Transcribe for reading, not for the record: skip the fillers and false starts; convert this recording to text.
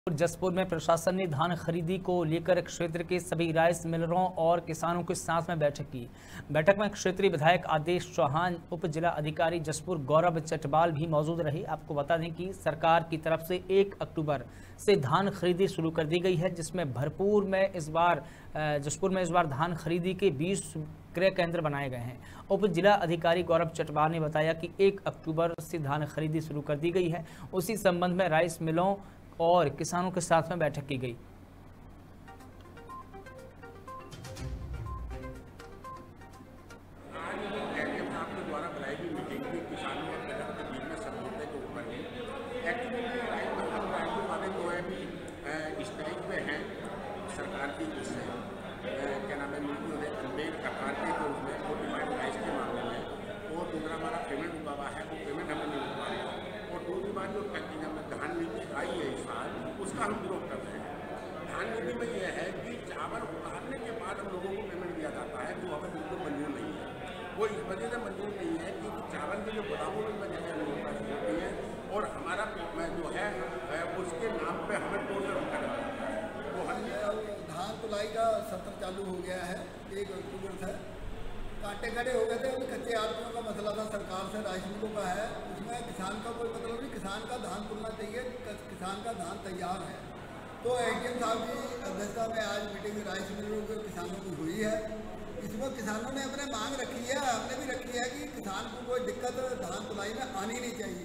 जसपुर में प्रशासन ने धान खरीदी को लेकर क्षेत्र के सभी राइस मिलरों और किसानों के साथ में बैठक की। बैठक में क्षेत्रीय विधायक आदेश चौहान, उप जिला अधिकारी जसपुर गौरव चटवाल भी मौजूद रहे। आपको बता दें कि सरकार की तरफ से 1 अक्टूबर से धान खरीदी शुरू कर दी गई है, जिसमें जसपुर में इस बार धान खरीदी के 20 क्रय केंद्र बनाए गए हैं। उप जिला अधिकारी गौरव चटवाल ने बताया कि 1 अक्टूबर से धान खरीदी शुरू कर दी गई है। उसी संबंध में राइस मिलों और किसानों के साथ में बैठक की गई। सरकार की उससे क्या नाम है नीतियों ने अनेक प्रकार के जो उसमें वो डिमांड राइस के मामले में और दूसरा हमारा पेमेंट रुका हुआ है, वो पेमेंट हमें नहीं रुका है। और दूसरी बात जो धान नीति आई है इस साल, उसका हम विरोध कर रहे हैं। धान नीति में यह है कि चावल उतारने के बाद हम लोगों को पेमेंट दिया जाता है, जो हमें बिल्कुल मंजूर नहीं है। वो इस वजह से मंजूर नहीं है क्योंकि चावल के जो गोदामों में जगह होती है और हमारा जो है उसके नाम पर हमें टोटल करना है। वो धान तुलाई का सत्र चालू हो गया है 1 अक्टूबर से। कांटे खड़े हो गए थे, कच्चे आलुओं का मसला था सरकार से, राइस मिलों का है, उसमें किसान का कोई मतलब नहीं। किसान का धान तुलना चाहिए, किसान का धान तैयार है। तो एडीएम साहब की अध्यक्षता में आज मीटिंग राइस मिलों के किसानों की हुई है। इसमें किसानों ने अपने मांग रखी है, हमने भी रखी है कि किसान को कोई दिक्कत धान तुलाई में आनी नहीं चाहिए।